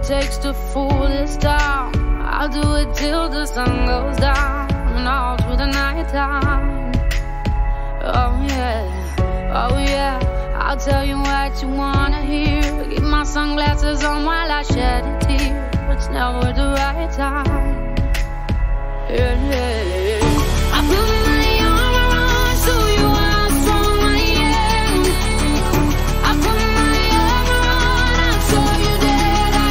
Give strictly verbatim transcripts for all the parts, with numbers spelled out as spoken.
takes to fool this town. I'll do it till the sun goes down and all through the night time. Oh yeah, oh yeah, I'll tell you what you wanna hear. Keep my sunglasses on while I shed a tear. It's never the right time. Yeah, yeah. I put my armor on so you are how strong I am. I put my armor on, I'll show you that I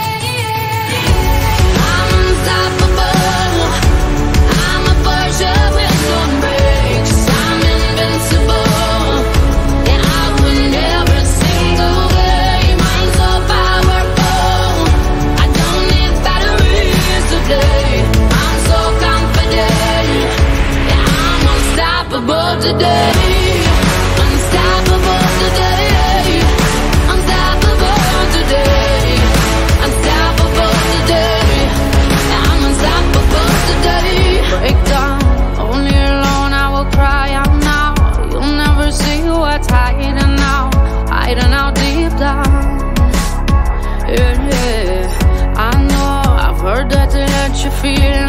am. I'm unstoppable. I'm a Porsche with no brakes. I'm invincible. Yeah, I win every single game. I'm so powerful. I don't need batteries today. I'm so confident. Yeah, I'm unstoppable today. Unstoppable today. Unstoppable today. Unstoppable today. Yeah, I'm unstoppable today. Break down, only alone I will cry out now. You'll never see what's hiding out, hiding out deep down. Yeah, yeah, I know, I've heard that to let you feel